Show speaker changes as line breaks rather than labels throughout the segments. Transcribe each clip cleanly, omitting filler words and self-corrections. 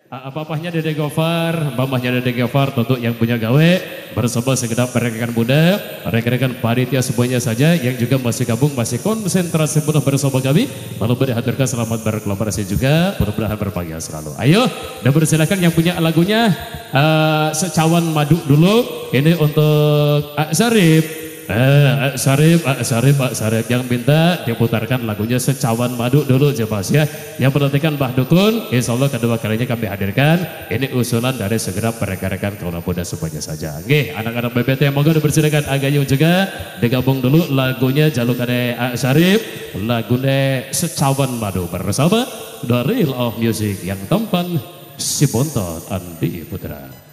Papahnya Dede Gofar, mamahnya Dede Gofar, tentu yang punya gawe bersama segenap rekan-rekan muda, rekan-rekan panitia semuanya saja yang juga masih gabung, masih konsentrasi penuh bersama kami. Lalu dihaturkan selamat berkolaborasi juga, mudah-mudahan berbahagia selalu. Ayo, dan bersilakan yang punya lagunya Secawan Madu dulu. Ini untuk Sarip. Sarip yang minta diputarkan lagunya Secawan Madu dulu jelas ya. Yang menantikan Mbah Dukun, insya Allah kedua kalinya kami hadirkan. Ini usulan dari segenap rekan-rekan kaula muda semuanya saja. Nggih, anak-anak BBT yang monggo dipersilakan Agayung juga digabung dulu lagunya jalukane Sarip, lagunya Secawan Madu bersama The Real of Music yang tampan si Bontot Andi Putra.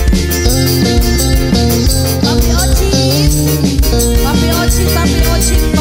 Papi Ocit